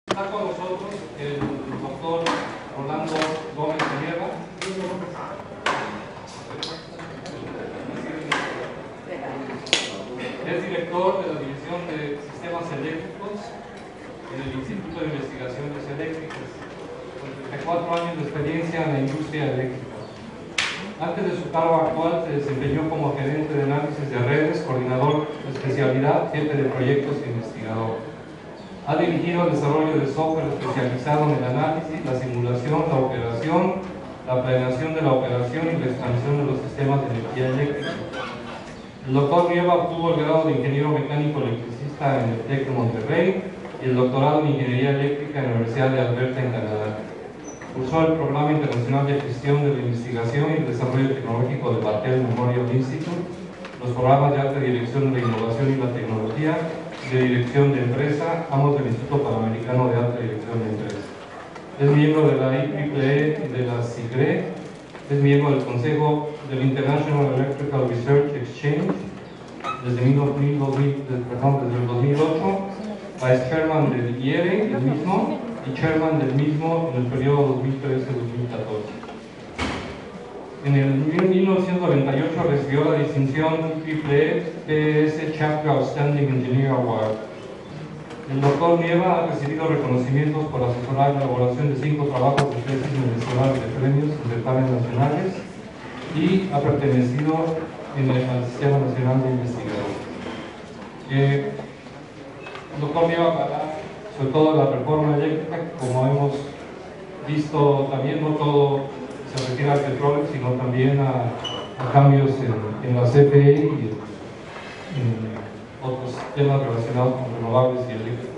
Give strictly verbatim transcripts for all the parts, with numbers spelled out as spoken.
Está con nosotros el doctor Rolando Gómez Sierra. Es director de la División de Sistemas Eléctricos en el Instituto de Investigaciones Eléctricas, con treinta y cuatro años de experiencia en la industria eléctrica. Antes de su cargo actual se desempeñó como gerente de análisis de redes, coordinador de especialidad, jefe de proyectos e investigador. Ha dirigido el desarrollo de software especializado en el análisis, la simulación, la operación, la planeación de la operación y la expansión de los sistemas de energía eléctrica. El doctor Nieva obtuvo el grado de ingeniero mecánico electricista en el TEC de Monterrey y el doctorado en ingeniería eléctrica en la Universidad de Alberta en Canadá. Cursó el Programa Internacional de Gestión de la Investigación y el Desarrollo Tecnológico de Battelle Memorial Institute, los programas de alta dirección de la innovación y la tecnología, de dirección de empresa, ambos del Instituto Panamericano de Alta Dirección de Empresa. Es miembro de la I triple E y de la SIGRE, es miembro del Consejo del International Electrical Research Exchange desde, mil, dos mil, perdón, desde el dos mil ocho, vice chairman del I E R E, el mismo, y chairman del mismo en el periodo dos mil trece a dos mil catorce. En el mil novecientos noventa y ocho recibió la distinción I triple E P S Chapter Outstanding Engineer Award. El doctor Nieva ha recibido reconocimientos por asesorar la elaboración de cinco trabajos de tesis merecedores de premios en certámenes nacionales y ha pertenecido en el, al Sistema Nacional de Investigadores. Eh, el doctor Nieva hablará sobre todo la reforma eléctrica, como hemos visto también, no todo se refiere al petróleo, sino también a, a cambios en, en la C F E y en, en otros temas relacionados con renovables y eléctricos.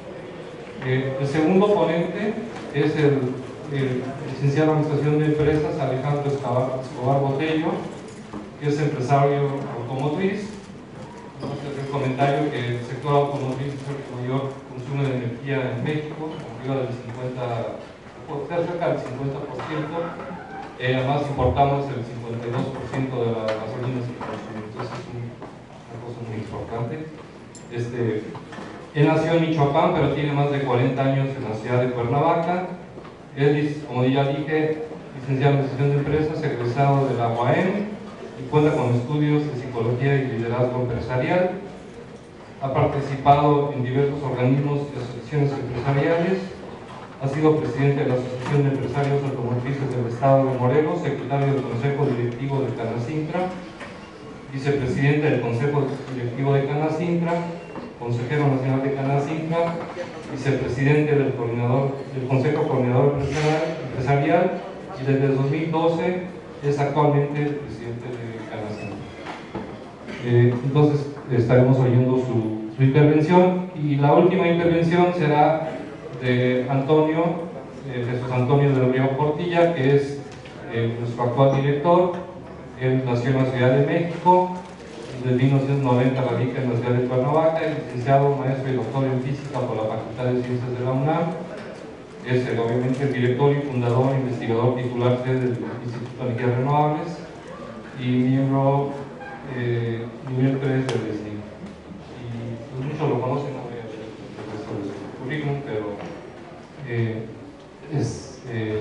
Eh, el segundo ponente es el, el licenciado en Administración de Empresas Alejandro Escobar, Escobar Botello, que es empresario automotriz. Vamos a hacer el comentario que el sector automotriz es el que mayor consumo de energía en México, arriba del cincuenta por ciento, cerca del cincuenta por ciento. Eh, además importamos el cincuenta y dos por ciento de las gasolinas que consumimos, entonces es un, una cosa muy importante. Este, él nació en Michoacán, pero tiene más de cuarenta años en la ciudad de Cuernavaca. Él es, como ya dije, licenciado en Administración de Empresas, egresado de la U A M y cuenta con estudios de Psicología y Liderazgo Empresarial. Ha participado en diversos organismos y asociaciones empresariales. Ha sido presidente de la Asociación de Empresarios Automotrices del Estado de Morelos, secretario del Consejo Directivo de Canacintra, vicepresidente del Consejo Directivo de Canacintra, consejero nacional de Canacintra, vicepresidente del, coordinador, del Consejo Coordinador Empresarial y desde el dos mil doce es actualmente el presidente de Canacintra. Eh, entonces estaremos oyendo su, su intervención y la última intervención será de Antonio, eh, Jesús Antonio de Río Portilla, que es eh, nuestro actual director. Él nació en la Ciudad de México, desde mil novecientos noventa radica en la ciudad de Cuernavaca, es licenciado, maestro y doctor en física por la Facultad de Ciencias de la UNAM. Es eh, obviamente el director y fundador, investigador titular del Instituto de Energías Renovables y miembro eh, nivel tres del D S I. Y pues, muchos lo conocen, no voy a ver el resto de su currículum, pero Eh, es eh,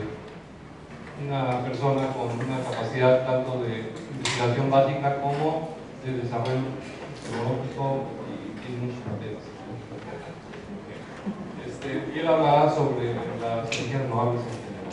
una persona con una capacidad tanto de investigación básica como de desarrollo tecnológico y tiene muchos temas. Este, y él hablará sobre las energías renovables en general.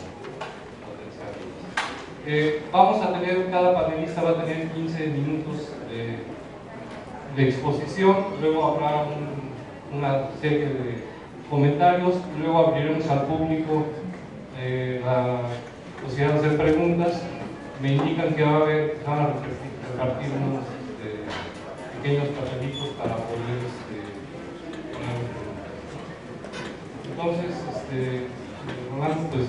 Eh, vamos a tener, cada panelista va a tener quince minutos de, de exposición, luego habrá un, una serie de comentarios, luego abriremos al público eh, la posibilidad de hacer preguntas. Me indican que va a haber, van a repartir, repartir unos este, pequeños papelitos para poder este, poner preguntas. Entonces, este, Rolando, pues.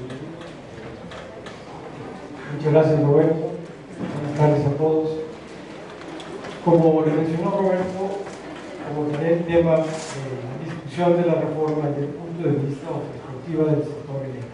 Muchas gracias, Roberto. Buenas tardes a todos. Como le mencionó Roberto, abordaré el tema de la discusión de la reforma desde el punto de vista o perspectiva del sector eléctrico.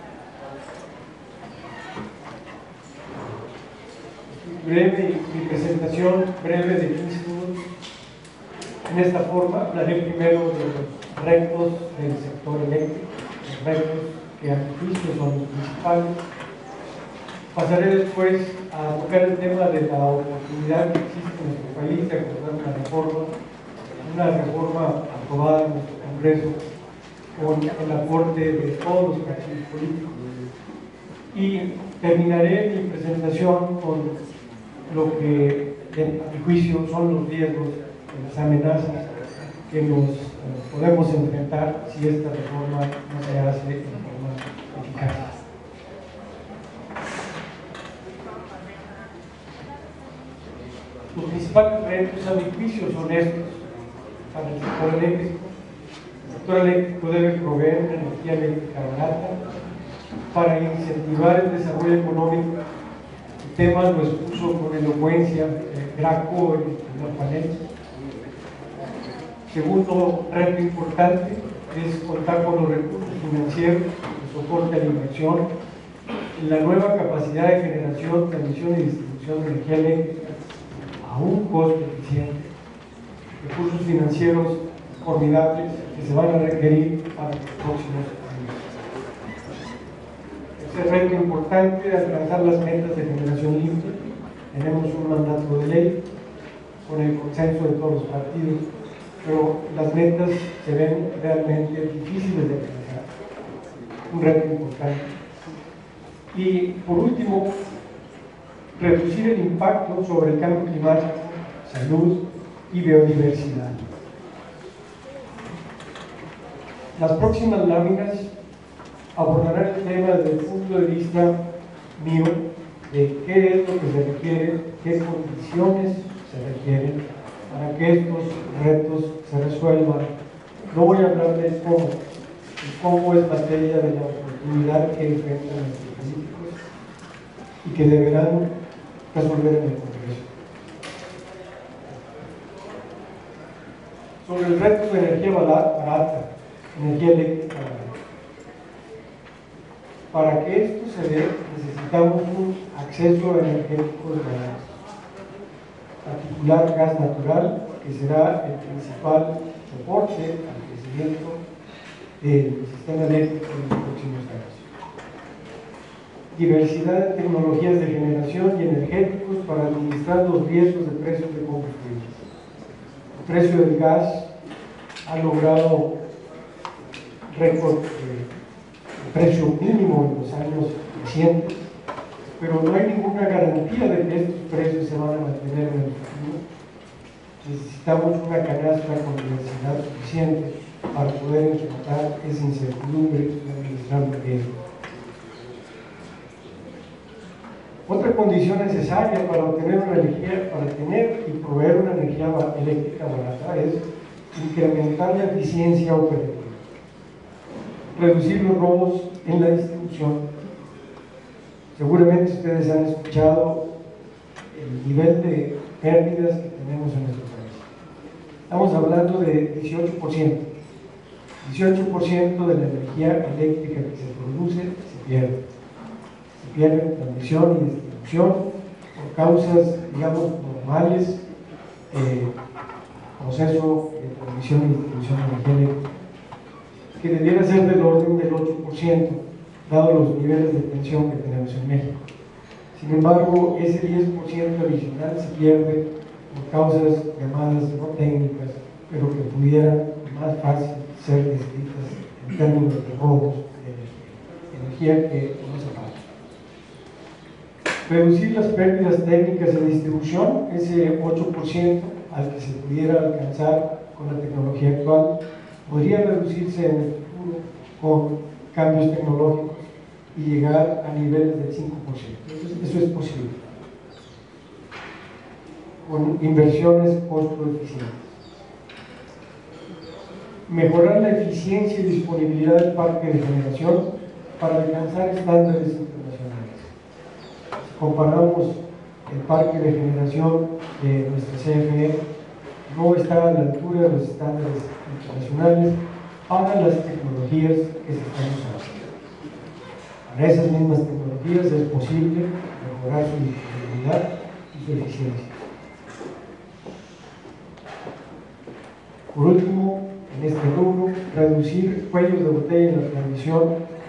Breve, mi presentación breve de quince minutos. En esta forma, hablaré primero de retos del sector eléctrico, los retos que a mi juicio son los principales. Pasaré después a tocar el tema de la oportunidad que existe en nuestro país de acordar una reforma, una reforma aprobada en nuestro Congreso con el aporte de todos los partidos políticos. Y terminaré mi presentación con lo que, a mi juicio, son los riesgos y las amenazas que nos eh, podemos enfrentar si esta reforma no se hace de forma eficaz. Los principales retos, a mi juicio, son estos para el sector eléctrico. El sector eléctrico debe proveer una energía eléctrica barata para incentivar el desarrollo económico. El tema lo expuso con elocuencia eh, Graco en el primer panel. Segundo reto importante es contar con los recursos financieros de soporte a la inversión en la nueva capacidad de generación, transmisión y distribución de energía eléctrica a un costo eficiente. Recursos financieros formidables que se van a requerir para los próximos años. Ese reto importante de alcanzar las metas de generación limpia. Tenemos un mandato de ley con el consenso de todos los partidos, pero las metas se ven realmente difíciles de alcanzar. Un reto importante. Y por último, reducir el impacto sobre el cambio climático, salud y biodiversidad. Las próximas láminas abordarán el tema desde el punto de vista mío de qué es lo que se requiere, qué condiciones se requieren para que estos retos se resuelvan. No voy a hablar de cómo, el cómo es materia de la oportunidad que enfrentan nuestros políticos y que deberán resolver en el Congreso. Sobre el reto de energía barata, energía eléctrica barata. Para que esto se dé, necesitamos un acceso energético barato, particular gas natural, que será el principal soporte al crecimiento del sistema eléctrico en los próximos años. Diversidad de tecnologías de generación y energéticos para administrar los riesgos de precios de combustibles. El precio del gas ha logrado récord de precio mínimo en los años recientes, pero no hay ninguna garantía de que estos precios se van a mantener en el futuro. Necesitamos una canasta con diversidad suficiente para poder enfrentar esa incertidumbre y administrar el riesgo. Otra condición necesaria para obtener una energía, para tener y proveer una energía eléctrica barata es incrementar la eficiencia operativa, reducir los robos en la distribución. Seguramente ustedes han escuchado el nivel de pérdidas que tenemos en nuestro país. Estamos hablando de dieciocho por ciento. dieciocho por ciento de la energía eléctrica que se produce se pierde. Se pierde en transmisión y distribución por causas, digamos, normales, eh, proceso de transmisión y distribución de energía eléctrica, que debiera ser del orden del ocho por ciento, dado los niveles de tensión que tenemos en México. Sin embargo, ese diez por ciento adicional se pierde por causas llamadas no técnicas, pero que pudieran más fácil ser descritas en términos de robos de energía, energía que no se paga. Reducir las pérdidas técnicas en distribución, ese ocho por ciento al que se pudiera alcanzar con la tecnología actual, podría reducirse en el futuro con cambios tecnológicos y llegar a niveles del cinco por ciento. Eso, eso es posible, con inversiones costo-eficientes. Mejorar la eficiencia y disponibilidad del parque de generación para alcanzar estándares internacionales. Si comparamos el parque de generación de nuestra C F E, no está a la altura de los estándares internacionales para las tecnologías que se están usando. Para esas mismas tecnologías es posible mejorar su disponibilidad y su eficiencia. Por último, en este rubro, reducir cuellos de botella en la transmisión